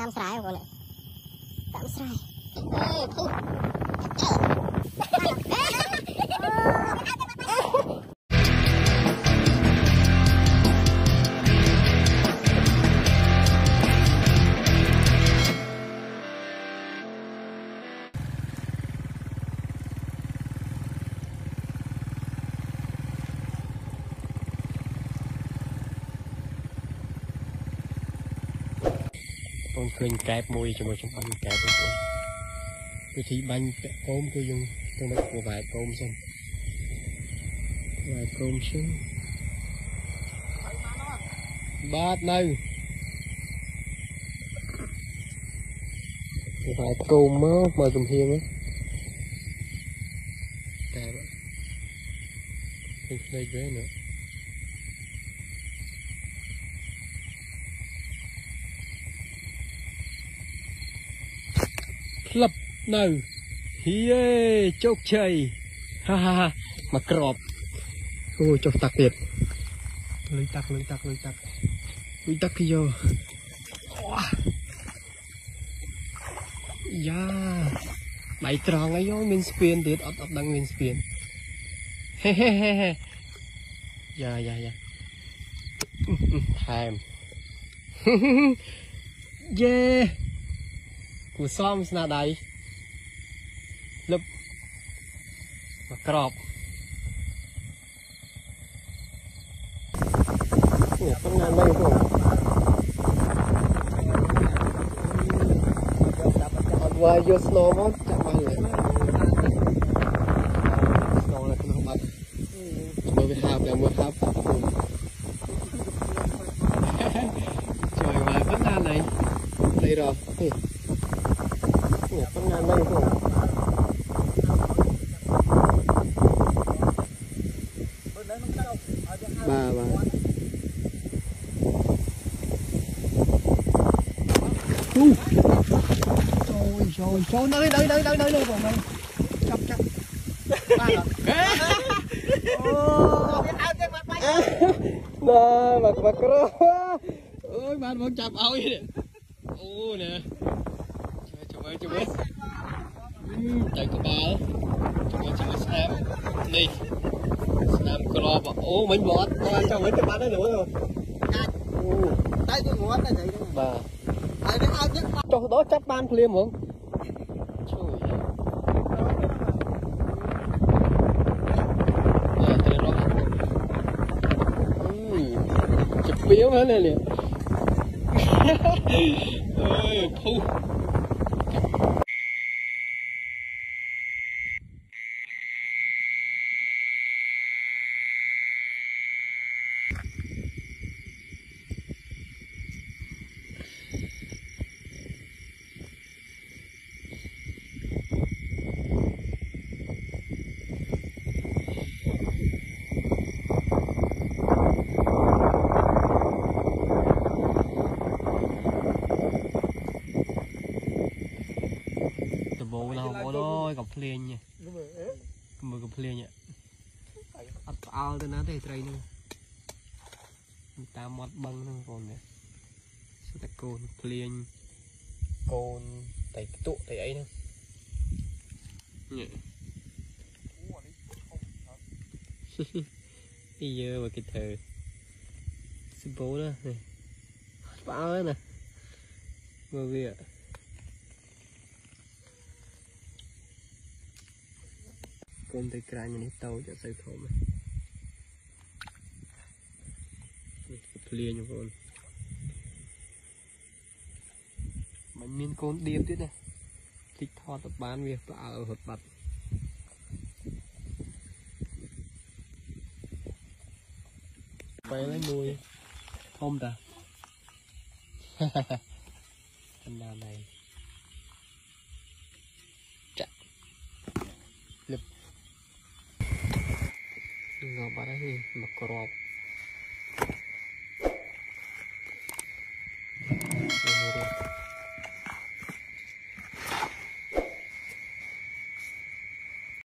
tam sải con này tam sải con khuyên kẹp mùi cho một trong bánh kẹp con cái thì bánh cơm cứ dùng tôi đã của vài cơm xong vài cơm xuống bát này vài cơm mà dùng hiên á kẹp đây ghế nữa lập nào hiê chốc chày ha ha ha mà crop ôi chốc tắc tiệt lưới tắc cái vô ya bảy tròn ấy vô min spin tiệt ọt đăng min spin he he he he ya time yeah cú xóm na đây lấp mà crop con ngàn đây không và vô snow mất chắc bao nhiêu snow là không bắt mới bị hạp là mới hạp trời mà vẫn là này đây rồi con ngàn đây không bà trời nơi đây còn đây chắc ba rồi nè mặt rồi ôi bạn vẫn chập ôi ô nè chụp ơi chạy của bà chụp snap đi snap crop ô mình bọt cho mấy cái bạn đó nữa rồi tay cái ngón này vậy bà cho đó chắc ban liêm không chụp biếu hết này liền thu gặp liền nha mưa gặp liền nha ao tới nó thì trai nữa ta mót băng nó còn nè sao ta cồn liền cồn tại tụ tại ấy nữa nhỉ bây giờ mà cái thờ sư bố đó này bão đó nè mưa về con tay cài như này tàu cho xây thổ mà liền như con mình nên con điệp thế này thích thọ tập bán việc ở hột bật quay lấy nuôi không ta con đàn này ngọc ở đây mà crop